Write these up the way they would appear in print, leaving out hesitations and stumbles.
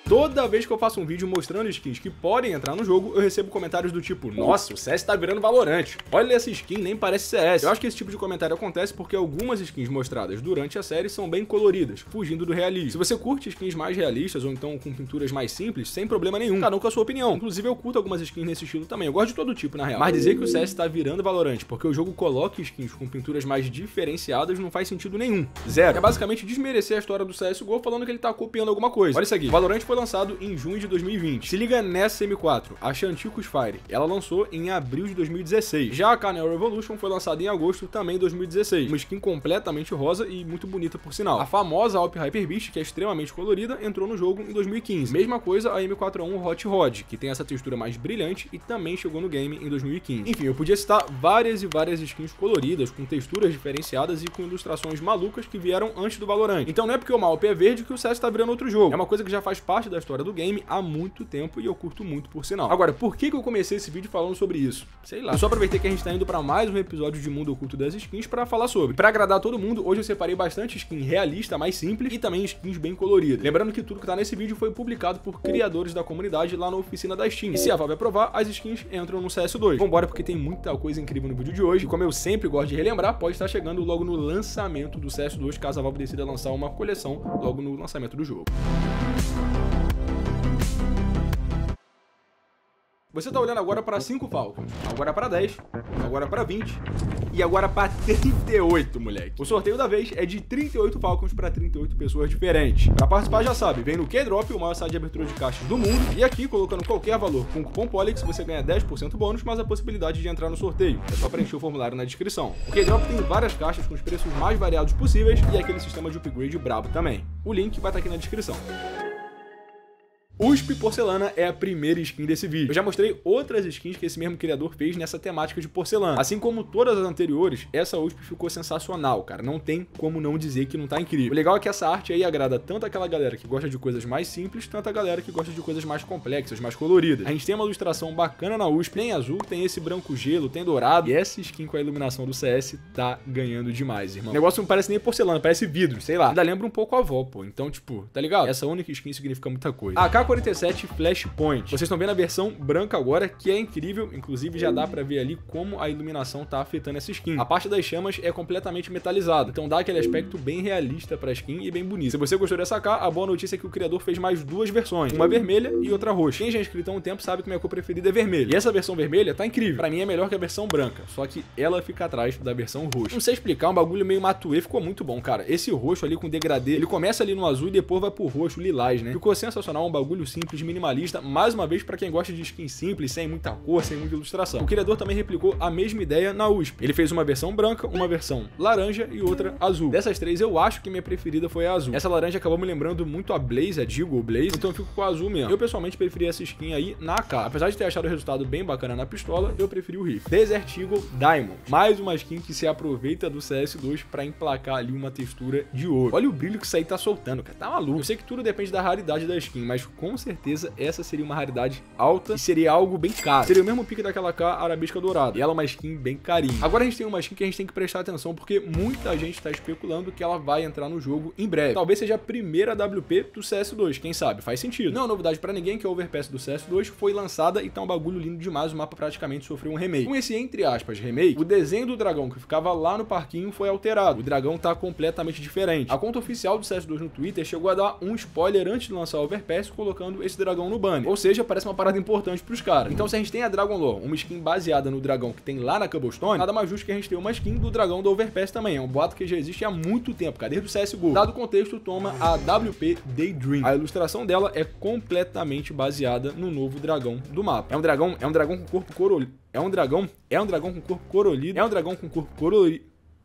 Toda vez que eu faço um vídeo mostrando skins que podem entrar no jogo, eu recebo comentários do tipo: nossa, o CS tá virando Valorant, olha essa skin, nem parece CS. Eu acho que esse tipo de comentário acontece porque algumas skins mostradas durante a série são bem coloridas, fugindo do realismo. Se você curte skins mais realistas ou então com pinturas mais simples, sem problema nenhum, cada um com a sua opinião. Inclusive eu curto algumas skins nesse estilo também, eu gosto de todo tipo na real. Mas dizer que o CS tá virando Valorant porque o jogo coloca skins com pinturas mais diferenciadas não faz sentido nenhum. Zero. É basicamente desmerecer a história do CSGO falando que ele tá copiando alguma coisa. Olha isso aqui. Valorant foi lançado em junho de 2020. Se liga nessa M4, a Chanticos Fire. Ela lançou em abril de 2016. Já a Canel Revolution foi lançada em agosto também de 2016. Uma skin completamente rosa e muito bonita por sinal. A famosa Alp Hyper Beast, que é extremamente colorida, entrou no jogo em 2015. Mesma coisa a M41 Hot Rod, que tem essa textura mais brilhante e também chegou no game em 2015. Enfim, eu podia citar várias e várias skins coloridas, com texturas diferenciadas e com ilustrações malucas que vieram antes do Valorant. Então não é porque o Alp é verde que o CS tá virando outro jogo. É uma coisa que já faz parte da história do game há muito tempo e eu curto muito por sinal. Agora, por que eu comecei esse vídeo falando sobre isso? Sei lá. Eu só aproveitei que a gente tá indo pra mais um episódio de Mundo Oculto das Skins pra falar sobre. Pra agradar todo mundo, hoje eu separei bastante skin realista, mais simples, e também skins bem coloridas. Lembrando que tudo que tá nesse vídeo foi publicado por criadores da comunidade lá na oficina da Steam. E se a Valve aprovar, as skins entram no CS2. Vambora, porque tem muita coisa incrível no vídeo de hoje. E como eu sempre gosto de relembrar, pode estar chegando logo no lançamento do CS2, caso a Valve decida lançar uma coleção logo no lançamento do jogo. Você tá olhando agora para 5 Falcons, agora para 10, agora para 20 e agora para 38, moleque. O sorteio da vez é de 38 Falcons para 38 pessoas diferentes. Para participar, já sabe, vem no Keydrop, o maior site de abertura de caixas do mundo, e aqui, colocando qualquer valor com o cupom POLIX, você ganha 10% bônus, mais a possibilidade de entrar no sorteio. É só preencher o formulário na descrição. O Keydrop tem várias caixas com os preços mais variados possíveis e aquele sistema de upgrade brabo também. O link vai estar aqui na descrição. USP Porcelana é a primeira skin desse vídeo. Eu já mostrei outras skins que esse mesmo criador fez nessa temática de porcelana. Assim como todas as anteriores, essa USP ficou sensacional, cara. Não tem como não dizer que não tá incrível. O legal é que essa arte aí agrada tanto aquela galera que gosta de coisas mais simples, tanto a galera que gosta de coisas mais complexas, mais coloridas. A gente tem uma ilustração bacana na USP, tem azul, tem esse branco gelo, tem dourado. E essa skin com a iluminação do CS tá ganhando demais, irmão. O negócio não parece nem porcelana, parece vidro, sei lá. Ainda lembra um pouco a avó, pô. Então, tipo, tá ligado? Essa única skin significa muita coisa. A AK-47 Flashpoint. Vocês estão vendo a versão branca agora, que é incrível, inclusive já dá pra ver ali como a iluminação tá afetando essa skin. A parte das chamas é completamente metalizada, então dá aquele aspecto bem realista pra skin e bem bonito. Se você gostou dessa AK, a boa notícia é que o criador fez mais duas versões, uma vermelha e outra roxa. Quem já é inscrito há um tempo sabe que minha cor preferida é vermelha, e essa versão vermelha tá incrível. Pra mim é melhor que a versão branca, só que ela fica atrás da versão roxa. Não sei explicar, um bagulho meio matuê, ficou muito bom, cara. Esse roxo ali com degradê, ele começa ali no azul e depois vai pro roxo, lilás, né? Ficou sensacional, um bagulho simples, minimalista, mais uma vez pra quem gosta de skin simples, sem muita cor, sem muita ilustração. O criador também replicou a mesma ideia na USP. Ele fez uma versão branca, uma versão laranja e outra azul. Dessas três, eu acho que minha preferida foi a azul. Essa laranja acabou me lembrando muito a Blaze, a Deagle Blaze, então eu fico com a azul mesmo. Eu pessoalmente preferi essa skin aí na AK. Apesar de ter achado o resultado bem bacana na pistola, eu preferi o rifle. Desert Eagle Diamond. Mais uma skin que se aproveita do CS2 pra emplacar ali uma textura de ouro. Olha o brilho que isso aí tá soltando, cara. Tá maluco. Eu sei que tudo depende da raridade da skin, mas com certeza essa seria uma raridade alta e seria algo bem caro. Seria o mesmo pique daquela K arabesca dourada. E ela é uma skin bem carinha. Agora a gente tem uma skin que a gente tem que prestar atenção porque muita gente tá especulando que ela vai entrar no jogo em breve. Talvez seja a primeira WP do CS2, quem sabe? Faz sentido. Não é novidade pra ninguém que a Overpass do CS2 foi lançada e tá um bagulho lindo demais, o mapa praticamente sofreu um remake. Com esse, entre aspas, remake, o desenho do dragão que ficava lá no parquinho foi alterado. O dragão tá completamente diferente. A conta oficial do CS2 no Twitter chegou a dar um spoiler antes de lançar a Overpass, colocando esse dragão no banner. Ou seja, parece uma parada importante pros caras. Então se a gente tem a Dragon Lore, uma skin baseada no dragão que tem lá na Cobblestone, nada mais justo que a gente ter uma skin do dragão da Overpass também. É um boato que já existe há muito tempo, cara, desde o CSGO. Dado o contexto, toma a WP Daydream. A ilustração dela é completamente baseada no novo dragão do mapa. É um dragão com corpo corolido. É um dragão com corpo corolido. É um dragão com corpo corolido.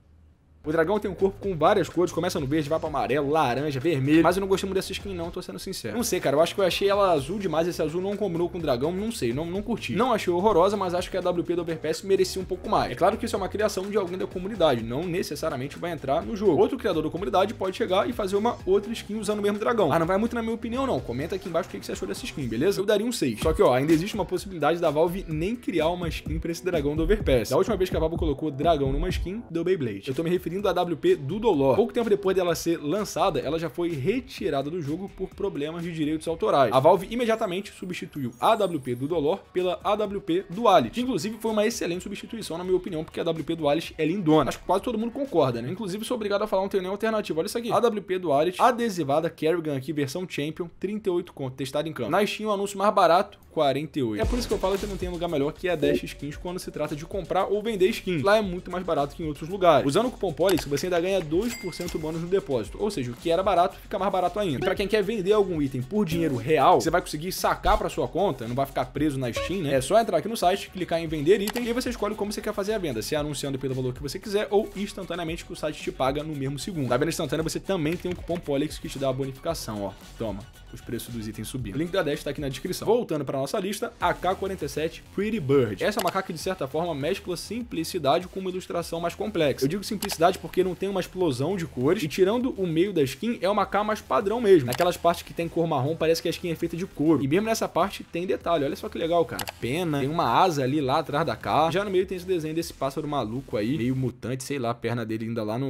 O dragão tem um corpo com várias cores, começa no verde, vai pra amarelo, laranja, vermelho. Mas eu não gostei muito dessa skin não, tô sendo sincero. Não sei, cara, eu acho que eu achei ela azul demais, esse azul não combinou com o dragão, não sei, não curti. Não achei horrorosa, mas acho que a WP do Overpass merecia um pouco mais. É claro que isso é uma criação de alguém da comunidade, não necessariamente vai entrar no jogo. Outro criador da comunidade pode chegar e fazer uma outra skin usando o mesmo dragão. Ah, não vai muito na minha opinião não, comenta aqui embaixo o que você achou dessa skin, beleza? Eu daria um 6. Só que ó, ainda existe uma possibilidade da Valve nem criar uma skin pra esse dragão do Overpass. Da última vez que a Valve colocou dragão numa skin, deu Beyblade. Eu tô me referindo transferindo a AWP do Dolor. Pouco tempo depois dela ser lançada, ela já foi retirada do jogo por problemas de direitos autorais. A Valve imediatamente substituiu a AWP do Dolor pela AWP Dualis, que inclusive foi uma excelente substituição, na minha opinião, porque a AWP Dualis é lindona. Acho que quase todo mundo concorda, né? Inclusive, sou obrigado a falar, não tem nenhuma alternativa. Olha isso aqui. AWP Dualis, adesivada Kerrigan aqui, versão Champion, 38 conto, testado em campo. Na Steam, o anúncio mais barato, 48. É por isso que eu falo que não tem lugar melhor que a Dash Skins quando se trata de comprar ou vender skins. Lá é muito mais barato que em outros lugares. Usando o cupom POLIX, você ainda ganha 2% bônus no depósito. Ou seja, o que era barato fica mais barato ainda. E pra quem quer vender algum item por dinheiro real, você vai conseguir sacar pra sua conta, não vai ficar preso na Steam, né? É só entrar aqui no site, clicar em vender item e aí você escolhe como você quer fazer a venda. Se é anunciando pelo valor que você quiser ou instantaneamente que o site te paga no mesmo segundo. Na venda instantânea você também tem um cupom POLIX que te dá a bonificação, ó. Toma. Os preços dos itens subindo. O link da Dash tá aqui na descrição. Voltando para nossa lista, AK-47 Pretty Bird. Essa é uma AK que, de certa forma, mescla simplicidade com uma ilustração mais complexa. Eu digo simplicidade porque não tem uma explosão de cores e, tirando o meio da skin, é uma AK mais padrão mesmo. Naquelas partes que tem cor marrom, parece que a skin é feita de couro. E mesmo nessa parte tem detalhe. Olha só que legal, cara. Pena, tem uma asa ali lá atrás da AK. Já no meio tem esse desenho desse pássaro maluco aí, meio mutante, sei lá, a perna dele ainda lá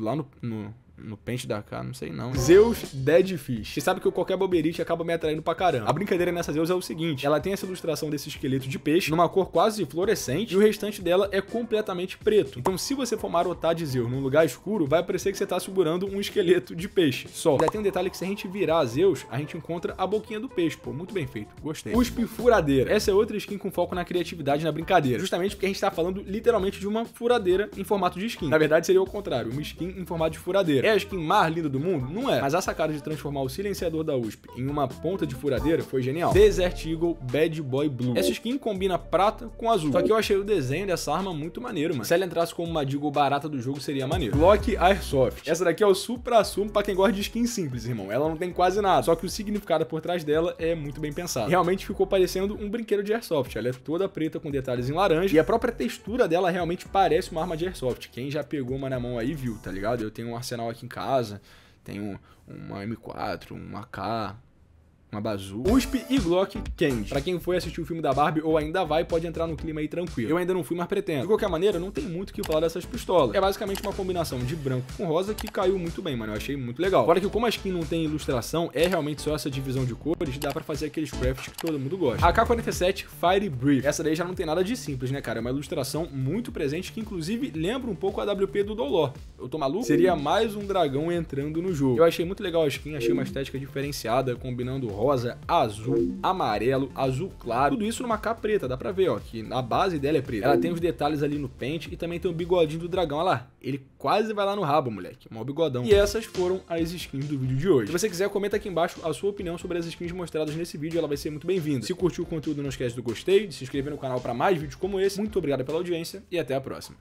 no pente da AK, não sei não. Zeus Deadfish. Você sabe que qualquer boberite acaba me atraindo pra caramba. A brincadeira nessa Zeus é o seguinte, ela tem essa ilustração desse esqueleto de peixe, numa cor quase fluorescente, e o restante dela é completamente preto. Então se você for marotar de Zeus num lugar escuro, vai parecer que você tá segurando um esqueleto de peixe só. Já tem um detalhe que se a gente virar a Zeus, a gente encontra a boquinha do peixe, pô, muito bem feito, gostei. Usp Furadeira. Essa é outra skin com foco na criatividade e na brincadeira, justamente porque a gente tá falando literalmente de uma furadeira em formato de skin. Na verdade seria o contrário, uma skin em formato de furadeira. É a skin mais linda do mundo? Não é. Mas a sacada de transformar o silenciador da USP em uma ponta de furadeira foi genial. Desert Eagle Bad Boy Blue. Essa skin combina prata com azul. Só que eu achei o desenho dessa arma muito maneiro, mano. Se ela entrasse como uma Deagle barata do jogo, seria maneiro. Glock Airsoft. Essa daqui é o supra-sumo pra quem gosta de skin simples, irmão. Ela não tem quase nada. Só que o significado por trás dela é muito bem pensado. Realmente ficou parecendo um brinquedo de Airsoft. Ela é toda preta com detalhes em laranja. E a própria textura dela realmente parece uma arma de Airsoft. Quem já pegou uma na mão aí viu, tá ligado? Eu tenho um arsenal aqui em casa. Tenho uma M4, uma AK, uma bazooka, USP e Glock Candy. Pra quem foi assistir o filme da Barbie ou ainda vai, pode entrar no clima aí tranquilo. Eu ainda não fui, mas pretendo. De qualquer maneira, não tem muito o que falar dessas pistolas. É basicamente uma combinação de branco com rosa que caiu muito bem, mano. Eu achei muito legal. Fora que como a skin não tem ilustração, é realmente só essa divisão de cores, dá pra fazer aqueles crafts que todo mundo gosta. A AK-47 Fire Breath. Essa daí já não tem nada de simples, né, cara? É uma ilustração muito presente que inclusive lembra um pouco a AWP do Dolor. Eu tô maluco? Seria mais um dragão entrando no jogo. Eu achei muito legal a skin, achei uma estética diferenciada, combinando rosa, azul, amarelo, azul claro, tudo isso numa AK preta, dá pra ver, ó, que a base dela é preta. Ela tem os detalhes ali no pente e também tem o bigodinho do dragão, olha lá, ele quase vai lá no rabo, moleque, mó bigodão. E essas foram as skins do vídeo de hoje. Se você quiser, comenta aqui embaixo a sua opinião sobre as skins mostradas nesse vídeo, ela vai ser muito bem-vinda. Se curtiu o conteúdo, não esquece do gostei, de se inscrever no canal pra mais vídeos como esse. Muito obrigado pela audiência e até a próxima.